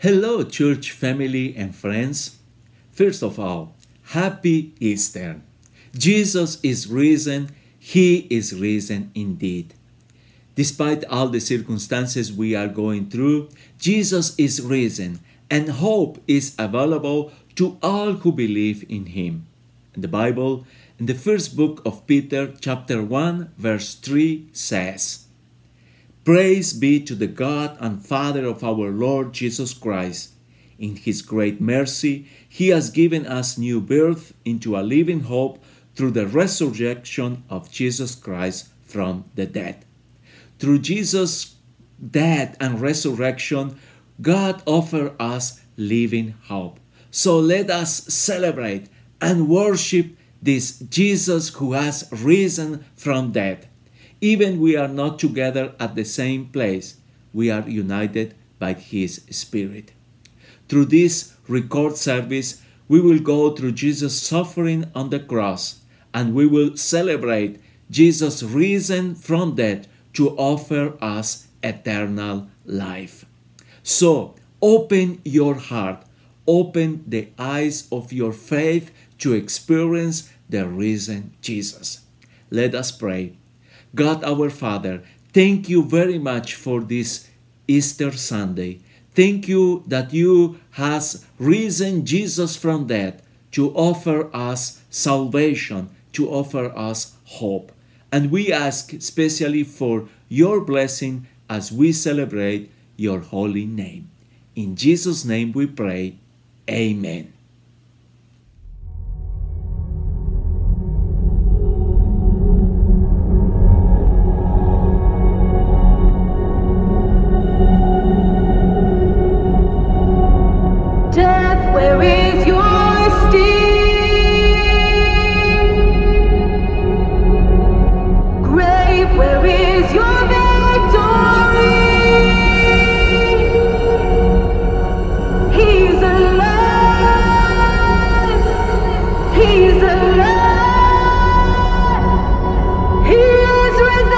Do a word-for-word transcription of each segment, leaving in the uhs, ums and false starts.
Hello, church family and friends. First of all, happy Easter. Jesus is risen. He is risen indeed. Despite all the circumstances we are going through, Jesus is risen and hope is available to all who believe in him. In the Bible, in the first book of Peter, chapter one, verse three says, "Praise be to the God and Father of our Lord Jesus Christ. In his great mercy, he has given us new birth into a living hope through the resurrection of Jesus Christ from the dead." Through Jesus' death and resurrection, God offers us living hope. So let us celebrate and worship this Jesus who has risen from death. Even we are not together at the same place, we are united by his Spirit. Through this record service, we will go through Jesus' suffering on the cross, and we will celebrate Jesus' risen from death to offer us eternal life. So, open your heart, open the eyes of your faith to experience the risen Jesus. Let us pray. God our Father, thank you very much for this Easter Sunday. Thank you that you has risen Jesus from death to offer us salvation, to offer us hope. And we ask especially for your blessing as we celebrate your holy name. In Jesus' name we pray. Amen. Death, where is your sting? Grave, where is your victory? He's alive! He's alive! He is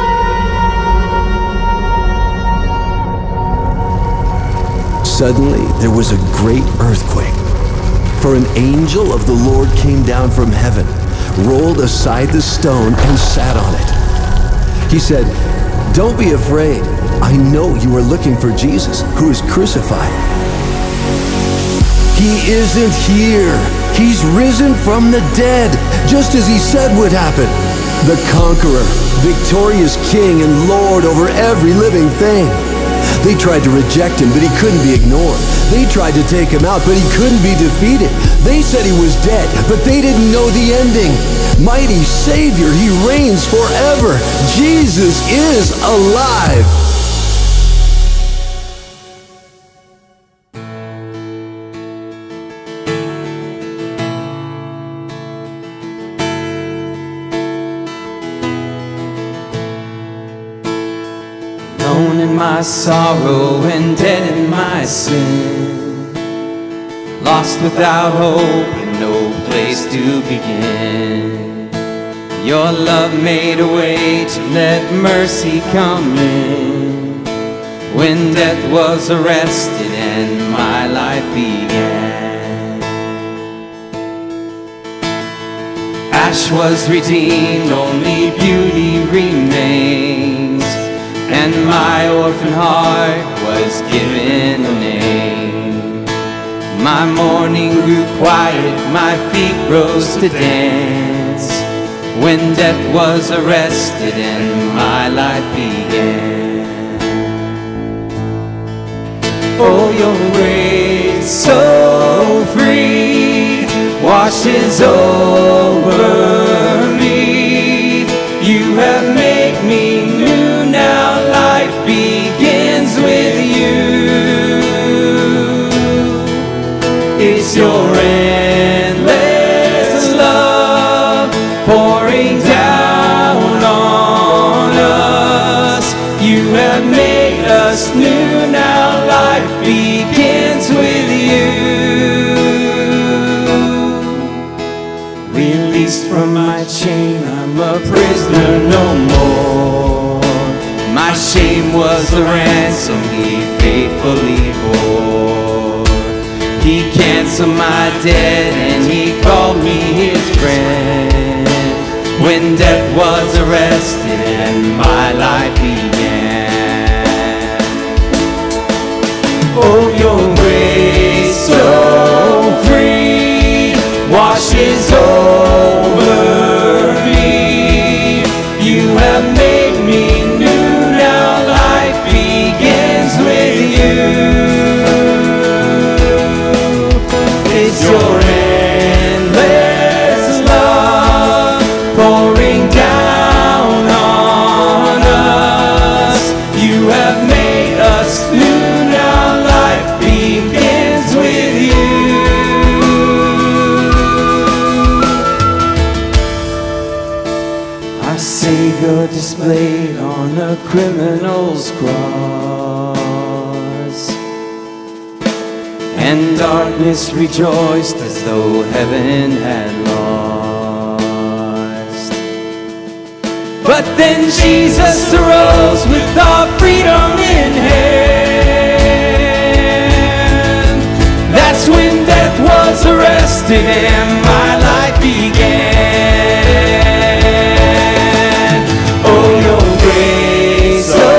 risen! Suddenly, there was a great earthquake, for an angel of the Lord came down from heaven, rolled aside the stone, and sat on it. He said, "Don't be afraid. I know you are looking for Jesus, who is crucified. He isn't here. He's risen from the dead, just as he said would happen. The conqueror, victorious king and Lord over every living thing." They tried to reject him, but he couldn't be ignored. They tried to take him out, but he couldn't be defeated. They said he was dead, but they didn't know the ending. Mighty Savior, he reigns forever. Jesus is alive. Alone in my sorrow and dead in my sin, lost without hope and no place to begin. Your love made a way to let mercy come in. When death was arrested and my life began, ash was redeemed, only beauty remains, and my orphan heart was given a name. My mourning grew quiet, my feet rose to dance, when death was arrested and my life began. Oh, your grace so free washes over me. You have made me new, now life begins with you. It's your endless love pouring down on us. You have made us new, now life begins with you. Released from my chain, I'm a prisoner no more. My shame was the ransom he faithfully bore. He canceled my debt and he called me his friend. When death was arrested and my life began. Oh, your grace so free washes over me. You have made me new, now life begins with you. It's your endless love pouring down on us. You have made us new, now life begins with you. Our Savior displayed on a criminal's cross, and darkness rejoiced as though heaven had lost. But then Jesus arose with our freedom in hand. That's when death was arrested and my life began. Oh, your grace so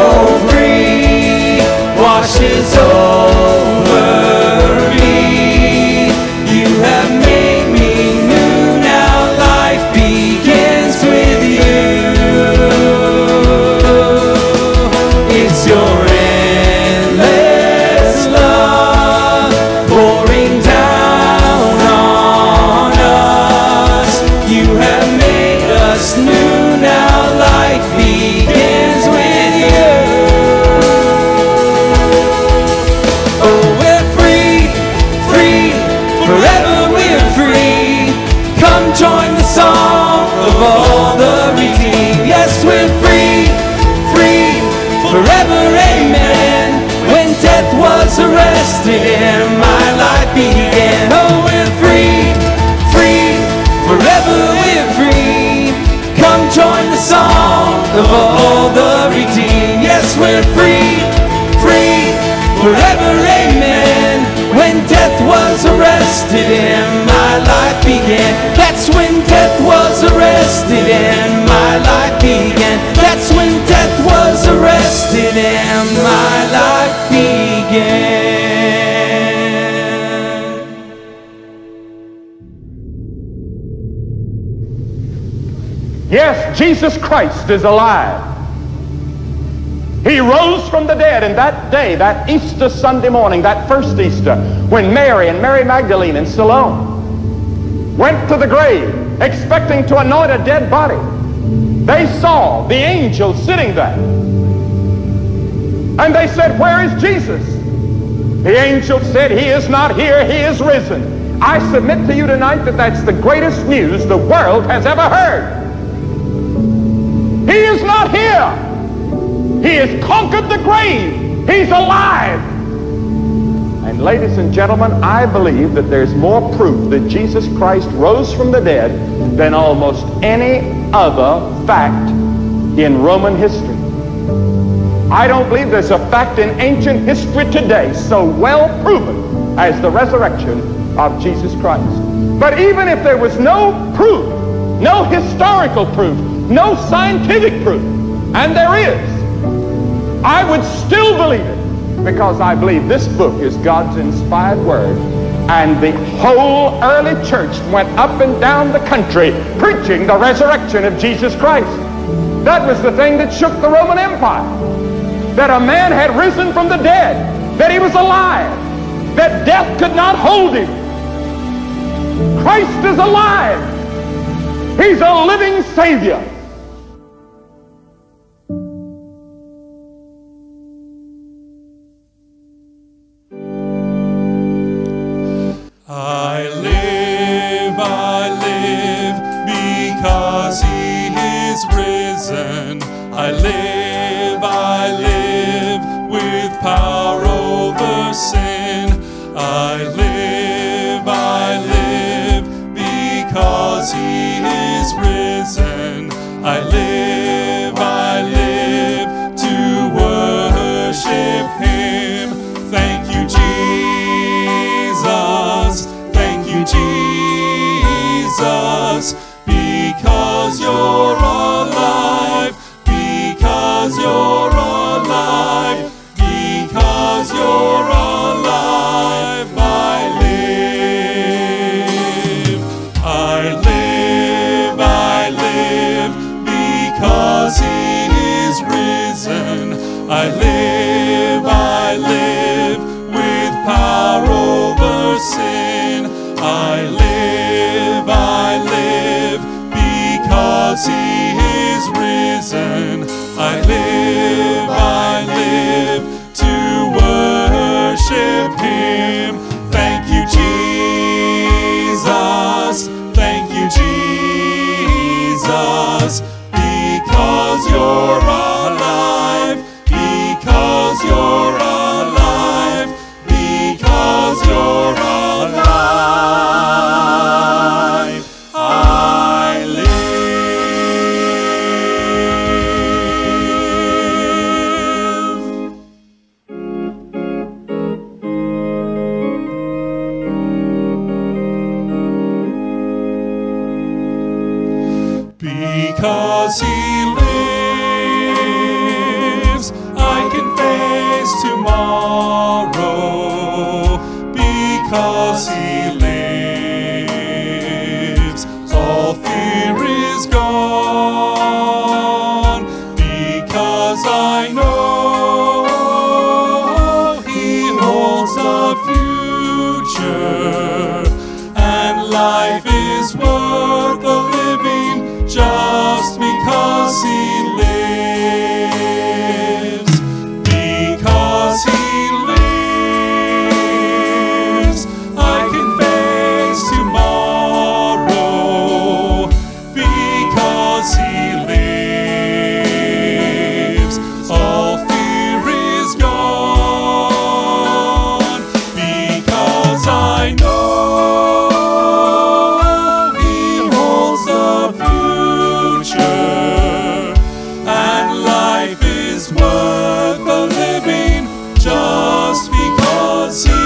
free washes over me. You have made me new, now life begins with you. It's your endless love pouring down on us. You have made us new, now life begins with you. Oh, we're free, free, forever we're free. Come join the song of all the redeemed. Yes, we're free, free, forever, amen. When death was arrested and my life began. Oh, we're free, free, forever we're free. Come join the song of all the redeemed. Yes, we're free, free, forever, amen. When death was arrested and my life began. That's when death was arrested and my life began. That's when death was arrested and my life began. Yes, Jesus Christ is alive. He rose from the dead, and that day, that Easter Sunday morning, that first Easter, when Mary and Mary Magdalene and Salome went to the grave expecting to anoint a dead body, they saw the angel sitting there. And they said, "Where is Jesus?" The angel said, "He is not here, he is risen." I submit to you tonight that that's the greatest news the world has ever heard. He is not here. He has conquered the grave. He's alive. And ladies and gentlemen, I believe that there's more proof that Jesus Christ rose from the dead than almost any other fact in Roman history. I don't believe there's a fact in ancient history today so well proven as the resurrection of Jesus Christ. But even if there was no proof, no historical proof, no scientific proof, and there is, I would still believe it, because I believe this book is God's inspired word. And the whole early church went up and down the country preaching the resurrection of Jesus Christ. That was the thing that shook the Roman Empire. That a man had risen from the dead, that he was alive, that death could not hold him. Christ is alive. He's a living Savior. I live, I live, because he is risen. I live, I live, with power over sin. I live, I live, because he is risen. I live, I live, to worship him. Thank you, Jesus. I live, I live with power over sin. I live, I live because he is risen. I live, I live to worship him. Thank you, Jesus. Thank you, Jesus. Because you're alive. Because you're alive. Because you're alive. I live. Because he lives, I can face tomorrow. Because he lives, all fear is gone. Because I know he holds the future, and life is worth the living just because he lives. Because he lives, I can face tomorrow. Because he lives, all fear is gone. Because I know he holds the future, and life is worth the living just because he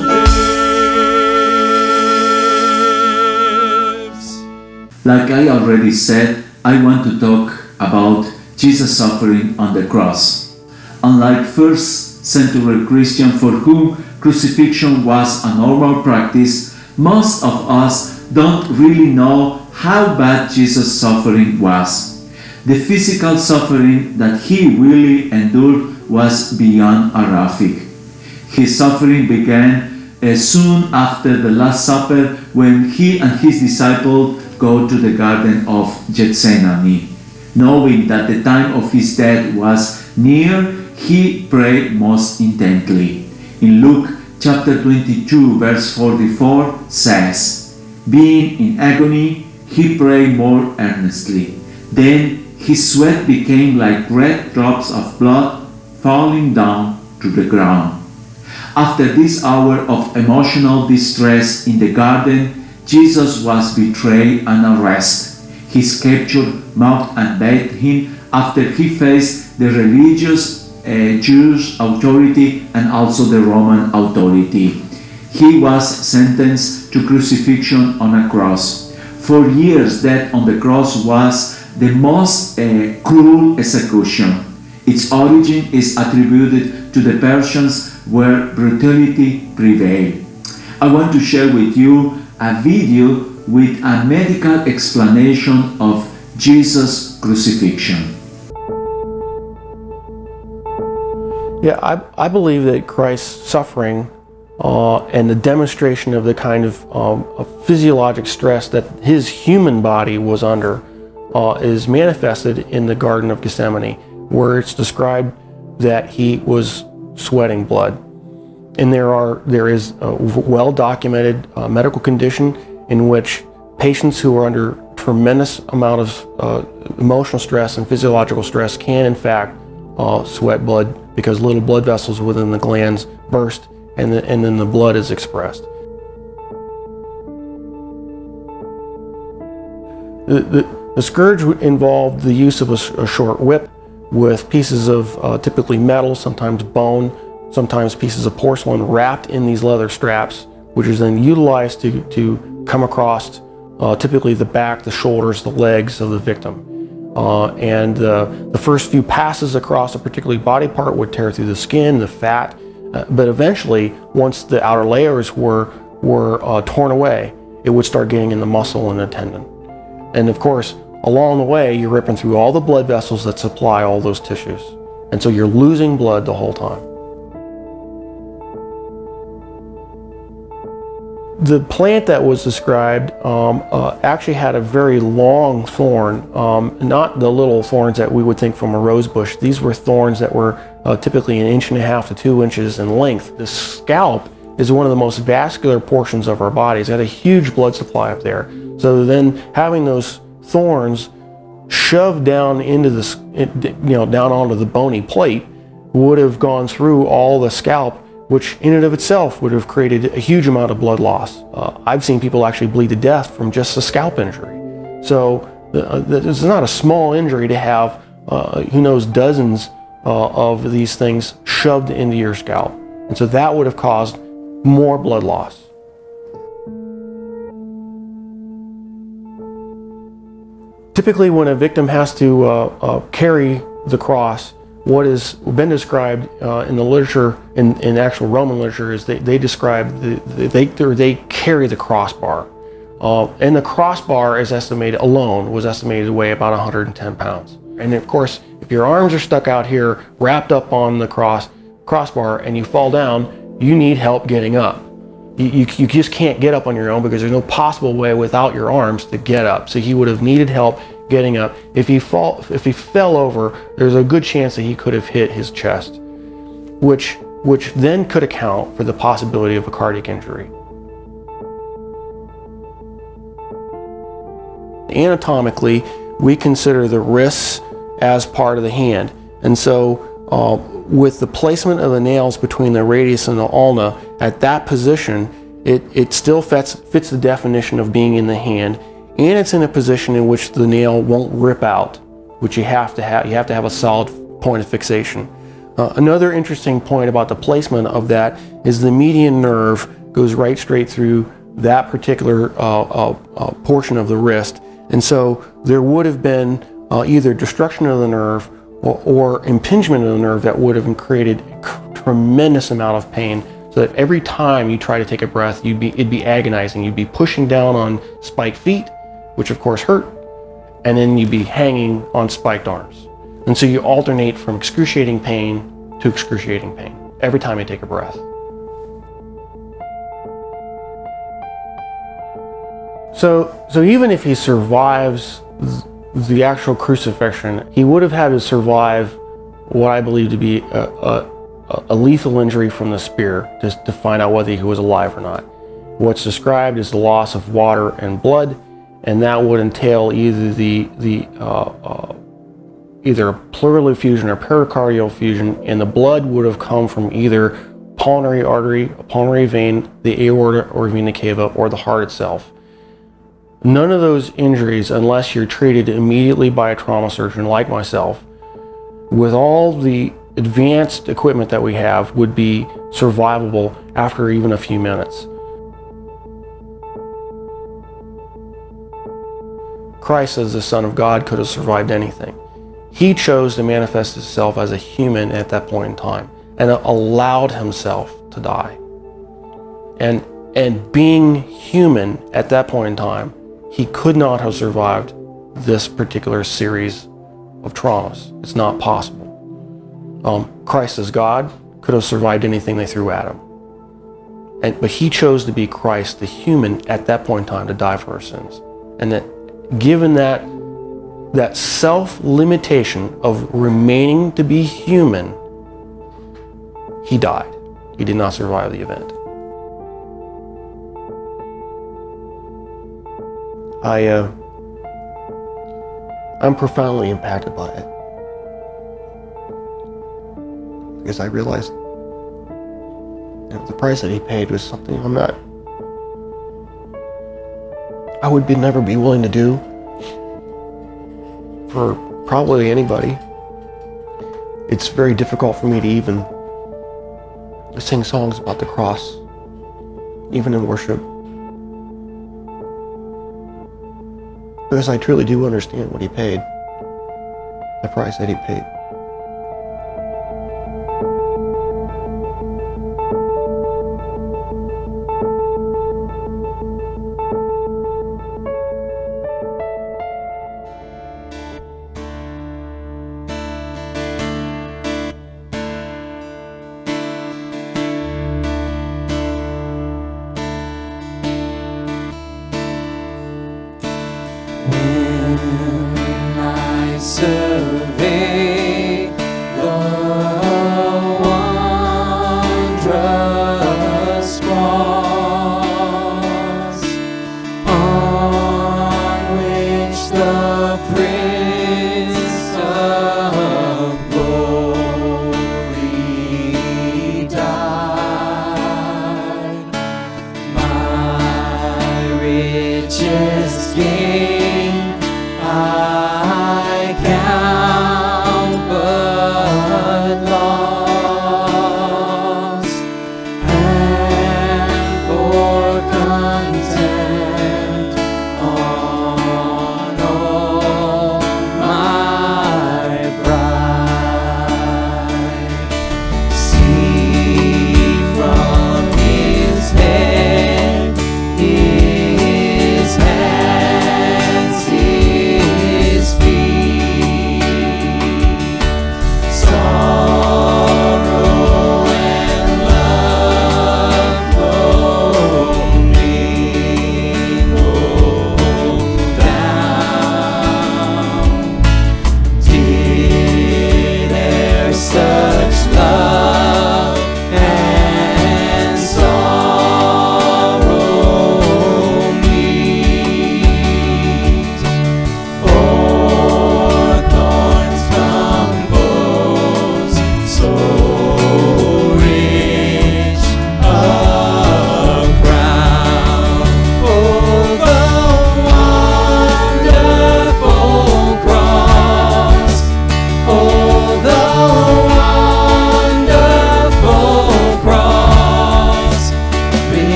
lives. Like I already said, I want to talk about Jesus' suffering on the cross. Unlike first century Christians for whom crucifixion was a normal practice, most of us don't really know how bad Jesus' suffering was. The physical suffering that he really endured was beyond graphic. His suffering began uh, soon after the Last Supper, when he and his disciples go to the Garden of Gethsemane. Knowing that the time of his death was near, he prayed most intently. In Luke chapter twenty-two, verse forty-four says, "Being in agony, he prayed more earnestly. Then his sweat became like red drops of blood falling down to the ground." After this hour of emotional distress in the garden, Jesus was betrayed and arrested. His captor mocked and beat him after he faced the religious uh, Jewish authority and also the Roman authority. He was sentenced to crucifixion on a cross. For years, death on the cross was the most uh, cruel execution. Its origin is attributed to the Persians, where brutality prevailed. I want to share with you a video with a medical explanation of Jesus' crucifixion. Yeah, I, I believe that Christ's suffering uh, and the demonstration of the kind of, um, of physiologic stress that his human body was under uh, is manifested in the Garden of Gethsemane, where it's described that he was sweating blood. And there are there is a well-documented uh, medical condition in which patients who are under tremendous amount of uh, emotional stress and physiological stress can in fact uh, sweat blood, because little blood vessels within the glands burst, and, the, and then the blood is expressed. The, the, the scourge involved the use of a, a short whip with pieces of uh, typically metal, sometimes bone, sometimes pieces of porcelain wrapped in these leather straps, which is then utilized to, to come across uh, typically the back, the shoulders, the legs of the victim. Uh, and uh, the first few passes across a particular body part would tear through the skin, the fat, uh, but eventually, once the outer layers were, were uh, torn away, it would start getting in the muscle and the tendon. And of course, along the way, you're ripping through all the blood vessels that supply all those tissues. And so you're losing blood the whole time. The plant that was described um, uh, actually had a very long thorn, um, not the little thorns that we would think from a rose bush. These were thorns that were uh, typically an inch and a half to two inches in length. The scalp is one of the most vascular portions of our bodies. It had a huge blood supply up there. So then having those thorns shoved down into the, you know, down onto the bony plate would have gone through all the scalp, which in and of itself would have created a huge amount of blood loss. Uh, I've seen people actually bleed to death from just a scalp injury. So uh, this is not a small injury to have, uh, who knows, dozens uh, of these things shoved into your scalp. And so that would have caused more blood loss. Typically when a victim has to uh, uh, carry the cross, what has been described uh, in the literature, in, in actual Roman literature, is they, they describe, the, the, they, they carry the crossbar. Uh, and the crossbar is estimated, alone, was estimated to weigh about one hundred ten pounds. And of course, if your arms are stuck out here, wrapped up on the cross crossbar, and you fall down, you need help getting up. You, you, you just can't get up on your own because there's no possible way without your arms to get up. So he would have needed help getting up. If he fall, if he fell over, there's a good chance that he could have hit his chest, which which then could account for the possibility of a cardiac injury. Anatomically, we consider the wrists as part of the hand, and so uh, with the placement of the nails between the radius and the ulna at that position, it it still fits fits the definition of being in the hand. And it's in a position in which the nail won't rip out, which you have to have. You have to have a solid point of fixation. Uh, another interesting point about the placement of that is the median nerve goes right straight through that particular uh, uh, uh, portion of the wrist. And so there would have been uh, either destruction of the nerve or, or impingement of the nerve that would have created a tremendous amount of pain. So that every time you try to take a breath, you'd be, it'd be agonizing. You'd be pushing down on spiked feet, which of course hurt, and then you'd be hanging on spiked arms. And so you alternate from excruciating pain to excruciating pain every time you take a breath. So, so even if he survives the actual crucifixion, he would have had to survive what I believe to be a, a, a lethal injury from the spear, just to find out whether he was alive or not. What's described is the loss of water and blood, and that would entail either the the uh, uh, either pleural effusion or pericardial effusion, and the blood would have come from either pulmonary artery, a pulmonary vein, the aorta or vena cava, or the heart itself. None of those injuries, unless you're treated immediately by a trauma surgeon like myself, with all the advanced equipment that we have, would be survivable after even a few minutes. Christ, as the Son of God, could have survived anything. He chose to manifest himself as a human at that point in time and allowed himself to die. And, and being human at that point in time, he could not have survived this particular series of traumas. It's not possible. Um, Christ as God could have survived anything they threw at him. And, but he chose to be Christ, the human, at that point in time to die for our sins. And that given that, that self-limitation of remaining to be human, he died. He did not survive the event. I, uh, I'm profoundly impacted by it. Because I realized, you know, the price that he paid was something I'm not, I would be, never be willing to do for probably anybody. It's very difficult for me to even sing songs about the cross, even in worship. Because I truly do understand what he paid, the price that he paid.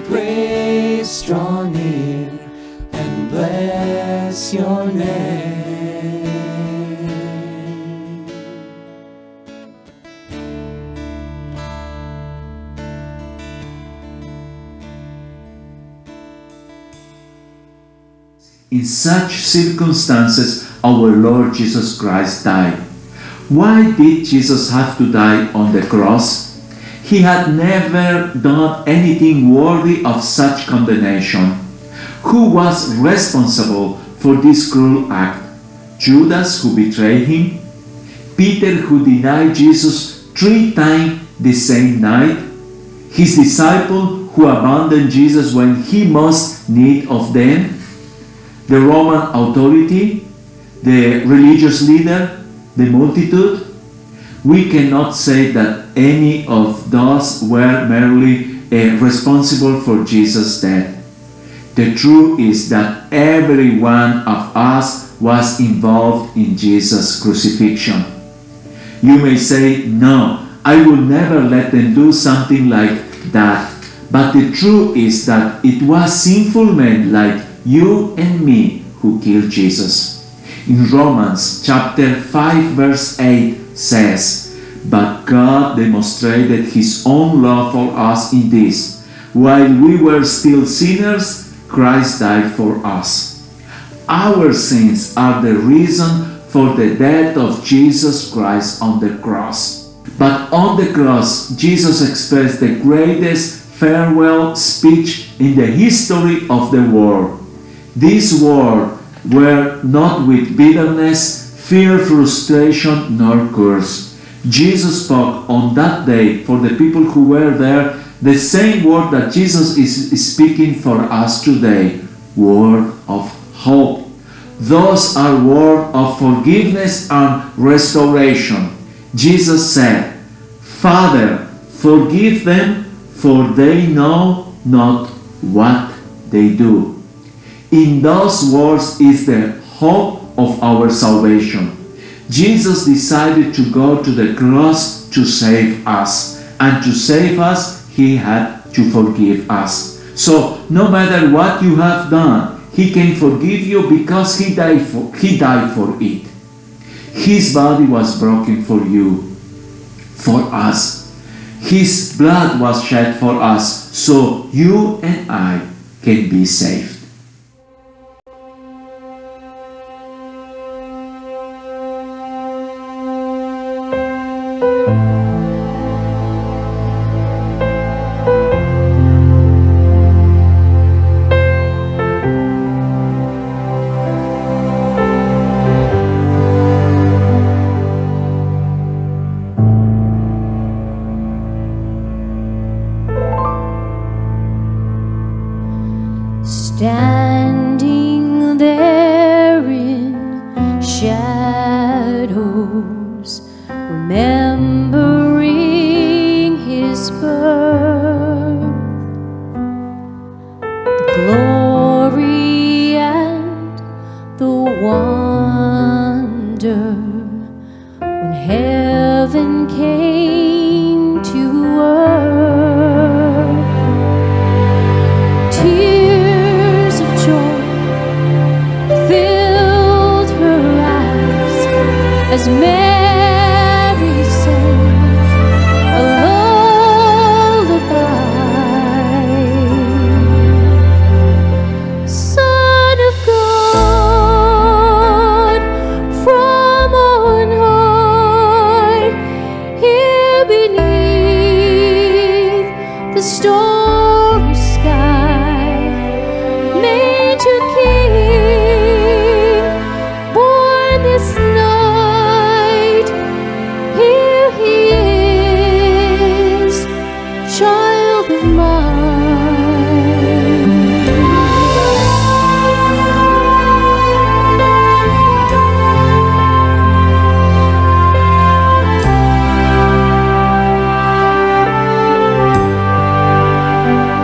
praise draw near and bless your name. In such circumstances, our Lord Jesus Christ died. Why did Jesus have to die on the cross? He had never done anything worthy of such condemnation. Who was responsible for this cruel act? Judas, who betrayed him? Peter, who denied Jesus three times the same night? His disciple, who abandoned Jesus when he most need of them? The Roman authority? The religious leader? The multitude? We cannot say that any of those were merely uh, responsible for Jesus' death. The truth is that every one of us was involved in Jesus' crucifixion. You may say, no, I will never let them do something like that. But the truth is that it was sinful men like you and me who killed Jesus. In Romans chapter five verse eight says, but God demonstrated his own love for us in this: while we were still sinners, Christ died for us. Our sins are the reason for the death of Jesus Christ on the cross. But on the cross, Jesus expressed the greatest farewell speech in the history of the world. These words were not with bitterness, fear, frustration, nor curse. Jesus spoke on that day for the people who were there the same word that Jesus is speaking for us today, word of hope. Those are words of forgiveness and restoration. Jesus said, Father, forgive them, for they know not what they do. In those words is the hope of our salvation. Jesus decided to go to the cross to save us, and to save us, he had to forgive us. So, no matter what you have done, he can forgive you because he died for, he died for it. His body was broken for you, for us. His blood was shed for us, so you and I can be saved. Standing there in shadows, remembering his birth, the glory and the wonder when heaven came to earth. Tears of joy filled her eyes as Mary sang a lullaby. Son of God, from on high, here beneath the starry sky, manger king, born this night. Here he is, child of mine.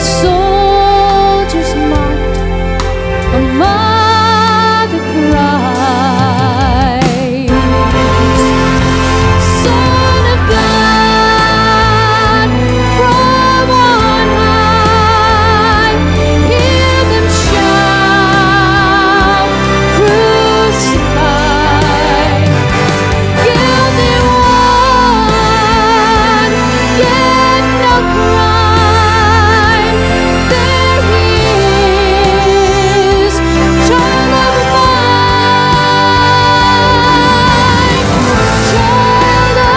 soldiers marked, a mother cries, Son of God, from on high, hear them shout, crucified, guilty one, yet no crime. There he is, child of mine, child of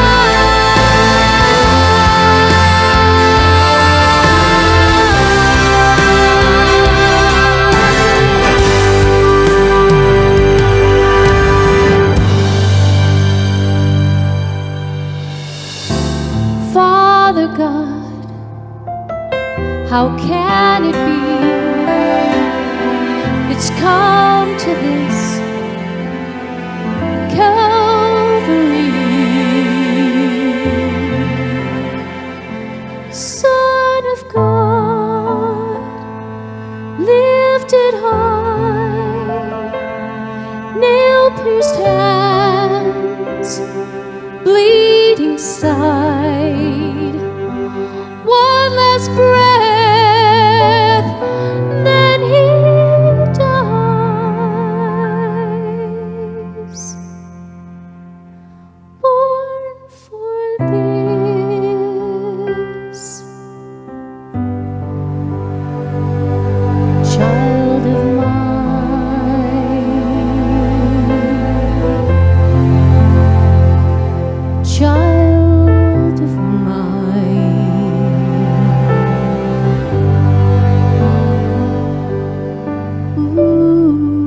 mine. Father God, how can it be it's come to this Calvary? Son of God, lifted high, nail-pierced hands, bleeding side, one last breath, then he dies, born for this. Child of mine, child of mine.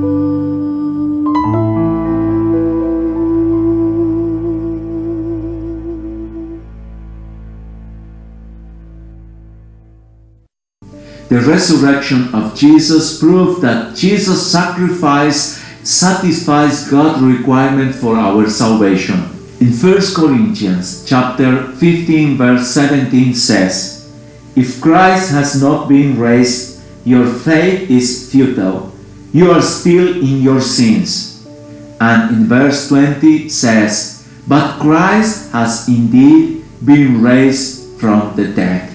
The resurrection of Jesus proved that Jesus' sacrifice satisfies God's requirement for our salvation. In First Corinthians chapter fifteen verse seventeen says, "If Christ has not been raised, your faith is futile. You are still in your sins." And in verse twenty says, "But Christ has indeed been raised from the dead."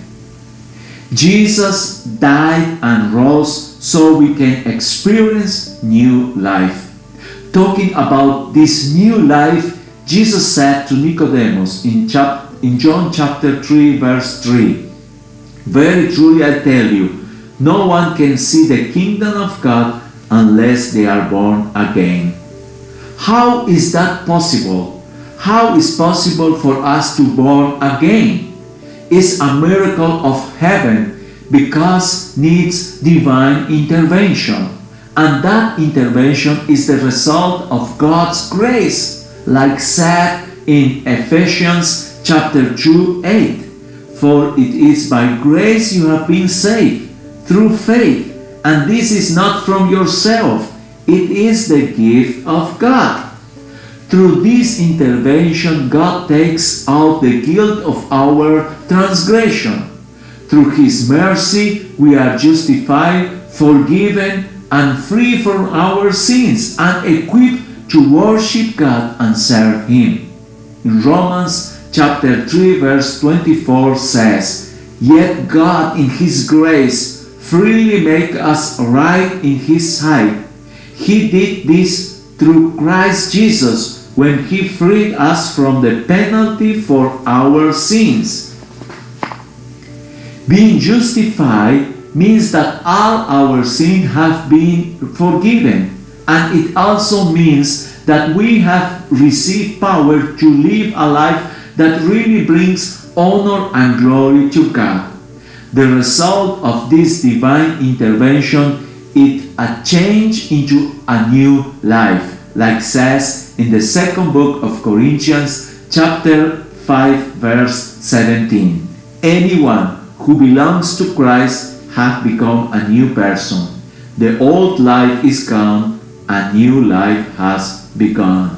Jesus died and rose so we can experience new life. Talking about this new life, Jesus said to Nicodemus in, chap in John chapter three verse three, "Very truly I tell you, no one can see the kingdom of God unless they are born again." How is that possible? How is possible for us to born again? It's a miracle of heaven because needs divine intervention. And that intervention is the result of God's grace, like said in Ephesians chapter two eight. "For it is by grace you have been saved, through faith, and this is not from yourself, it is the gift of God." Through this intervention, God takes out the guilt of our transgression. Through His mercy, we are justified, forgiven, and free from our sins, and equipped to worship God and serve Him. In Romans chapter three verse twenty-four says, "Yet God in His grace freely make us right in His sight. He did this through Christ Jesus when He freed us from the penalty for our sins." Being justified means that all our sins have been forgiven, and it also means that we have received power to live a life that really brings honor and glory to God. The result of this divine intervention is a change into a new life, like says in the second book of Corinthians chapter five verse seventeen. Anyone who belongs to Christ has become a new person. The old life is gone, a new life has begun.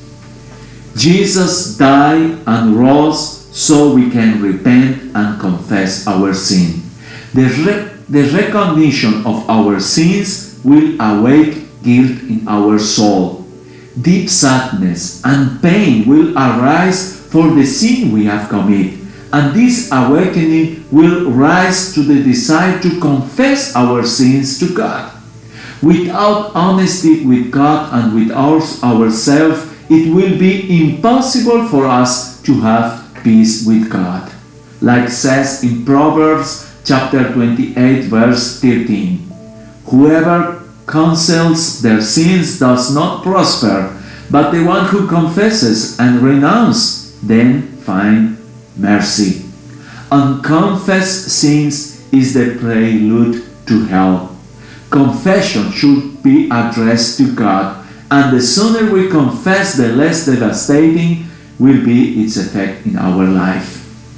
Jesus died and rose so we can repent and confess our sin. The, re- the recognition of our sins will awake guilt in our soul. Deep sadness and pain will arise for the sin we have committed, and this awakening will rise to the desire to confess our sins to God. Without honesty with God and with our, ourselves, it will be impossible for us to have peace with God. Like says in Proverbs chapter twenty-eight, verse thirteen, whoever conceals their sins does not prosper, but the one who confesses and renounces then find mercy. Unconfessed sins is the prelude to hell. Confession should be addressed to God, and the sooner we confess, the less devastating will be its effect in our life.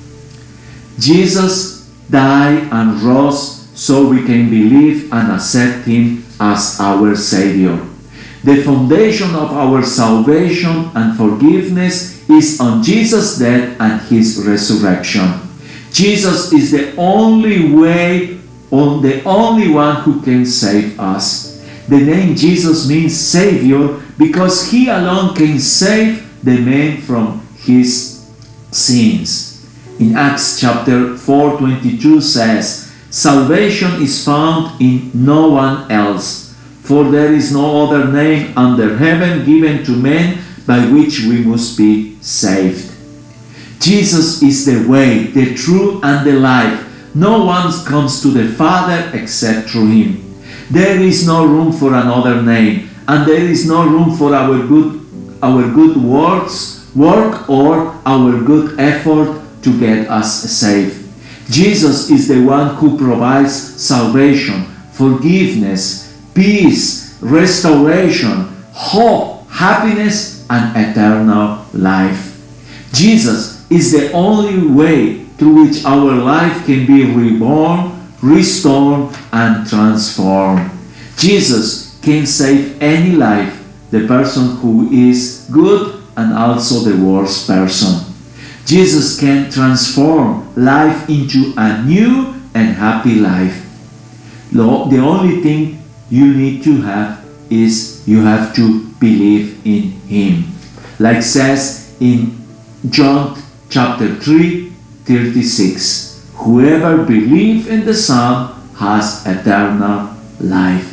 Jesus died and rose so we can believe and accept Him as our Savior. The foundation of our salvation and forgiveness is on Jesus' death and His resurrection. Jesus is the only way, on the only one who can save us. The name Jesus means Savior because He alone can save the man from his sins. In Acts chapter four twenty-two says, salvation is found in no one else, for there is no other name under heaven given to men by which we must be saved. Jesus is the way, the truth, and the life. No one comes to the Father except through Him. There is no room for another name, and there is no room for our good, our good works, work, or our good effort to get us saved. Jesus is the one who provides salvation, forgiveness, peace, restoration, hope, happiness, and eternal life. Jesus is the only way through which our life can be reborn, restored, and transformed. Jesus can save any life, the person who is good and also the worst person. Jesus can transform life into a new and happy life. The only thing you need to have is you have to believe in Him. Like says in John chapter three, thirty-six, whoever believes in the Son has eternal life.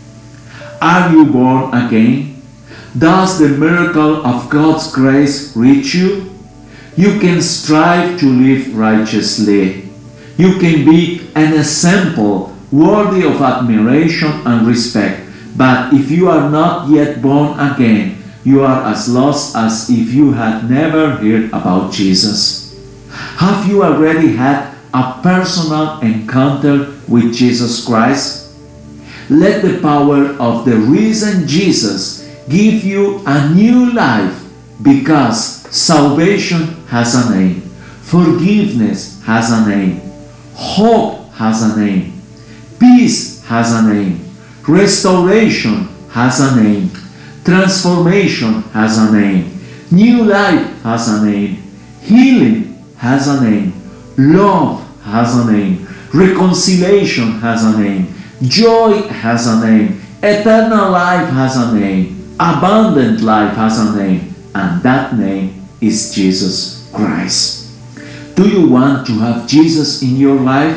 Are you born again? Does the miracle of God's grace reach you? You can strive to live righteously. You can be an example worthy of admiration and respect. But if you are not yet born again, you are as lost as if you had never heard about Jesus. Have you already had a personal encounter with Jesus Christ? Let the power of the risen Jesus give you a new life, because salvation has a name, forgiveness has a name, hope has a name, peace has a name, restoration has a name, transformation has a name, new life has a name, healing has a name, love has a name, reconciliation has a name, joy has a name, eternal life has a name, abundant life has a name, and that name is Jesus Christ. Do you want to have Jesus in your life?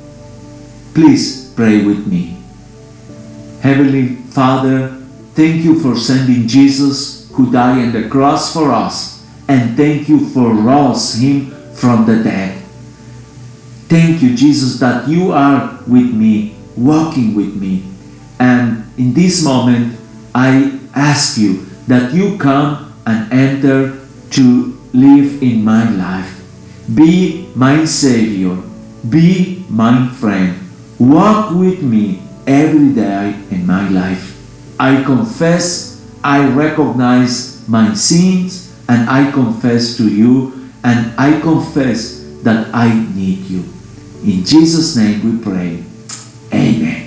Please pray with me. Heavenly Father, thank you for sending Jesus who died on the cross for us, and thank you for raising Him from the dead. Thank you, Jesus, that you are with me, walking with me. And in this moment, I ask you that you come and enter to live in my life. Be my Savior. Be my friend. Walk with me every day in my life. I confess, I recognize my sins, and I confess to you, and I confess that I need you. In Jesus' name we pray. Amen.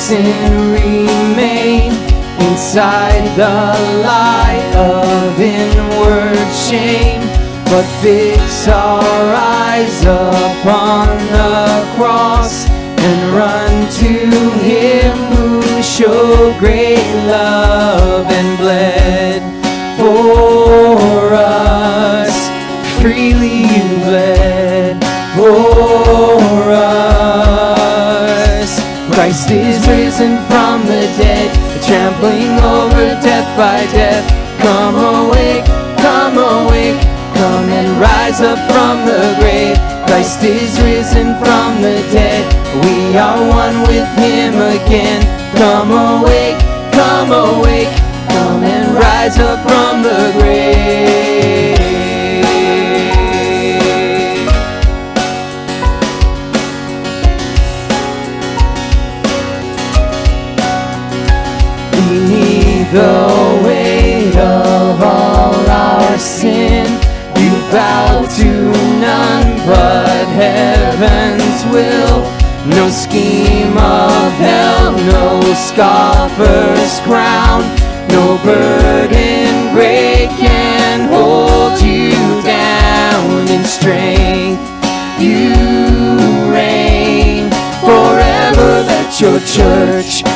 sin remain inside the light of inward shame, but fix our eyes upon the cross and run to Him who showed great love and bled for us. Freely you bled for us. Christ is risen from the dead, trampling over death by death. Come awake, come awake, come and rise up from the grave. Christ is risen from the dead, we are one with Him again. Come awake, come awake, come and rise up from the grave. Beneath the weight of all our sin, you bow to none but heaven's will. No scheme of hell, no scoffer's crown, no burden great can hold you down. In strength you reign forever, let your church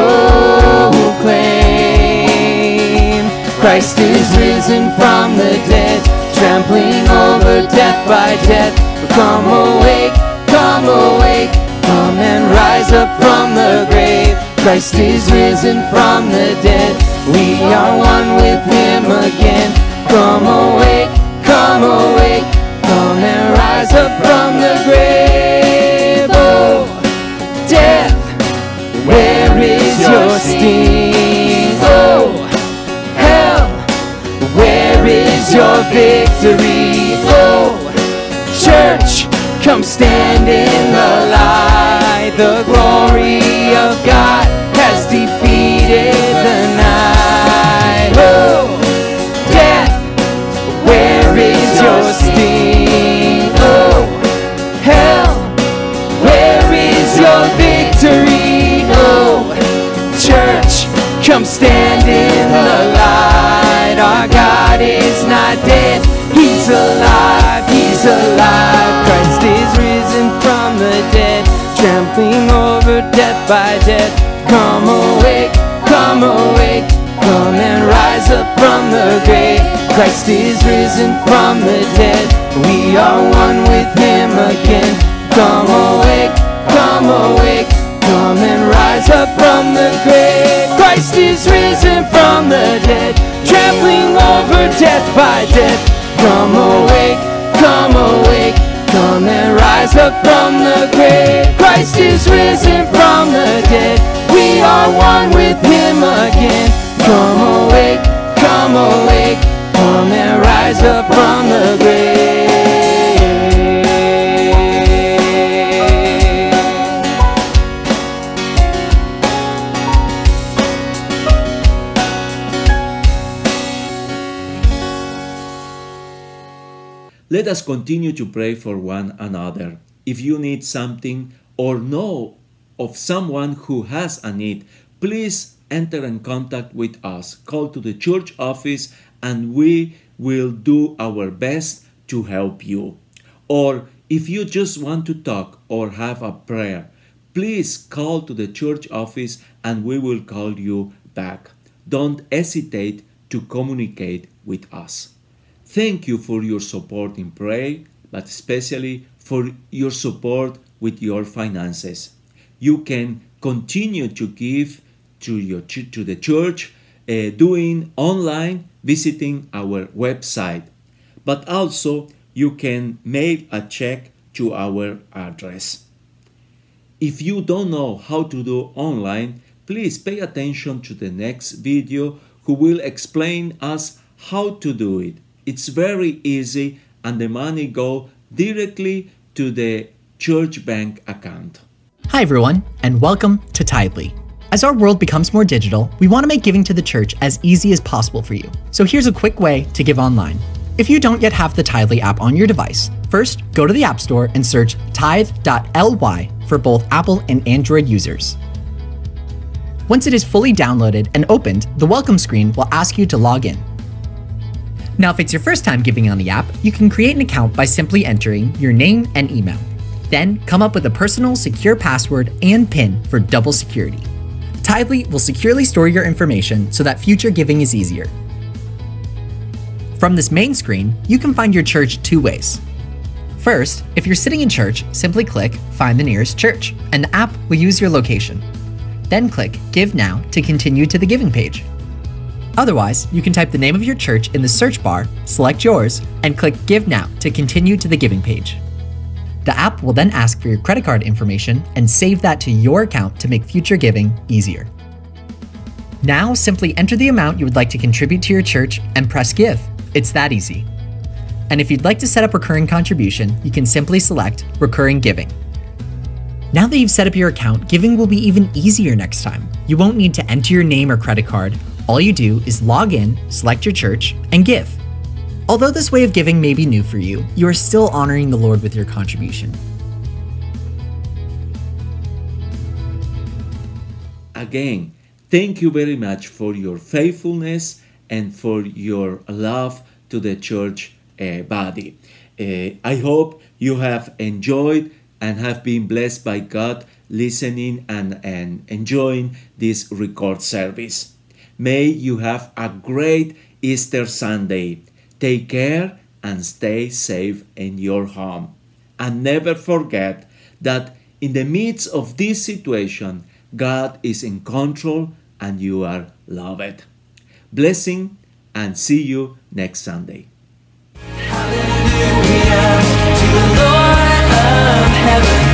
proclaim. Christ is risen from the dead, trampling over death by death. Come awake, come awake, come and rise up from the grave. Christ is risen from the dead, we are one with Him again. Come awake, come awake, come and rise up from the grave. Oh, death, where is your sting? Oh, hell, where is your victory? Oh, church, come stand in the light. The glory of God has defeated the night. Oh, death, where is your sting? Oh, hell, where is your victory? Oh, church, come stand in the light. Our God is not dead, He's alive, He's alive. Christ is risen from the dead, trampling over death by death. Come awake, come awake, come and rise up from the grave. Christ is risen from the dead, we are one with Him again. Come awake, come awake, come and rise up from the grave. Christ is risen from the dead, trampling over death by death. Come awake, come awake, come and rise up from the grave. Christ is risen from the dead, we are one with Him again. Come awake, come awake, come and rise up from the grave. Let us continue to pray for one another. If you need something or know of someone who has a need, please enter in contact with us. Call to the church office and we will do our best to help you. Or if you just want to talk or have a prayer, please call to the church office and we will call you back. Don't hesitate to communicate with us. Thank you for your support in prayer, but especially for your support with your finances. You can continue to give to your to the church, uh, doing online, visiting our website, but also you can mail a check to our address. If you don't know how to do online, please pay attention to the next video who will explain us how to do it. It's very easy and the money go directly to the church bank account. Hi everyone, and welcome to Tidely. As our world becomes more digital, we want to make giving to the church as easy as possible for you. So here's a quick way to give online. If you don't yet have the Tidely app on your device, first go to the App Store and search tithe dot L Y for both Apple and Android users. Once it is fully downloaded and opened, the welcome screen will ask you to log in. Now, if it's your first time giving on the app, you can create an account by simply entering your name and email. Then come up with a personal, secure password and PIN for double security. Tithely will securely store your information so that future giving is easier. From this main screen, you can find your church two ways. First, if you're sitting in church, simply click Find the nearest church, and the app will use your location. Then click Give Now to continue to the giving page. Otherwise, you can type the name of your church in the search bar, select yours, and click Give Now to continue to the giving page. The app will then ask for your credit card information and save that to your account to make future giving easier. Now, simply enter the amount you would like to contribute to your church and press Give. It's that easy. And if you'd like to set up recurring contribution, you can simply select Recurring Giving. Now that you've set up your account, giving will be even easier next time. You won't need to enter your name or credit card. All you do is log in, select your church, and give. Although this way of giving may be new for you, you are still honoring the Lord with your contribution. Again, thank you very much for your faithfulness and for your love to the church uh, body. Uh, I hope you have enjoyed and have been blessed by God listening and, and enjoying this record service. May you have a great Easter Sunday. Take care and stay safe in your home. And never forget that in the midst of this situation, God is in control and you are loved. Blessing and see you next Sunday. Hallelujah to the Lord of heaven.